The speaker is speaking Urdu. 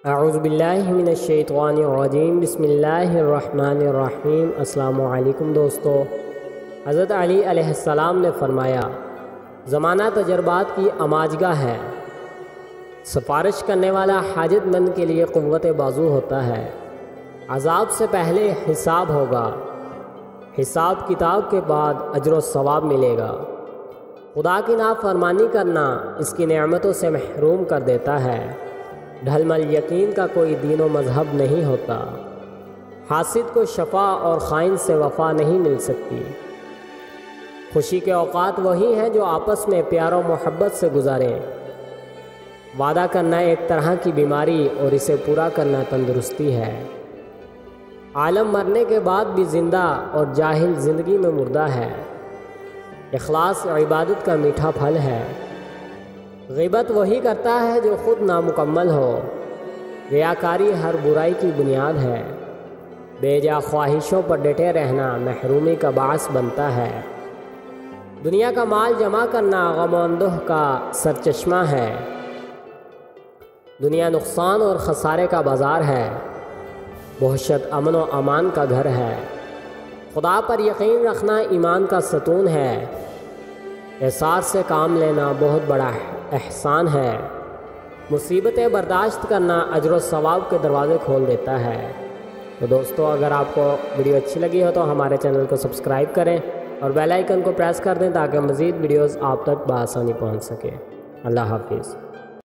اعوذ باللہ من الشیطان الرجیم بسم اللہ الرحمن الرحیم۔ السلام علیکم دوستو۔ حضرت علی علیہ السلام نے فرمایا، زمانہ تجربات کی اماجگاہ ہے، سفارش کرنے والا حاجت مند کے لیے قوت بازو ہوتا ہے۔ عذاب سے پہلے حساب ہوگا، حساب کتاب کے بعد اجر و ثواب ملے گا۔ خدا کی نافرمانی کرنا اس کی نعمتوں سے محروم کر دیتا ہے۔ ڈھل مل یقین کا کوئی دین و مذہب نہیں ہوتا۔ حاسد کو شفا اور خائن سے وفا نہیں مل سکتی۔ خوشی کے اوقات وہی ہیں جو آپس میں پیار و محبت سے گزاریں۔ وعدہ کرنا ایک طرح کی بیماری اور اسے پورا کرنا تندرستی ہے۔ عالم مرنے کے بعد بھی زندہ اور جاہل زندگی میں مردہ ہے۔ اخلاص عبادت کا میٹھا پھل ہے۔ غیبت وہی کرتا ہے جو خود نامکمل ہو۔ ریاکاری ہر برائی کی بنیاد ہے۔ بے جا خواہشوں پر ڈٹے رہنا محرومی کا باعث بنتا ہے۔ دنیا کا مال جمع کرنا غم و اندوہ کا سرچشمہ ہے۔ دنیا نقصان اور خسارے کا بازار ہے، بہشت امن و امان کا گھر ہے۔ خدا پر یقین رکھنا ایمان کا ستون ہے۔ احساس سے کام لینا بہت بڑا احسان ہے۔ مصیبتیں برداشت کرنا اجر و ثواب کے دروازے کھول دیتا ہے۔ تو دوستو، اگر آپ کو ویڈیو اچھی لگی ہو تو ہمارے چینل کو سبسکرائب کریں اور بیل آئیکن کو پریس کر دیں تاکہ مزید ویڈیوز آپ تک بآسانی پہنچ سکے۔ اللہ حافظ۔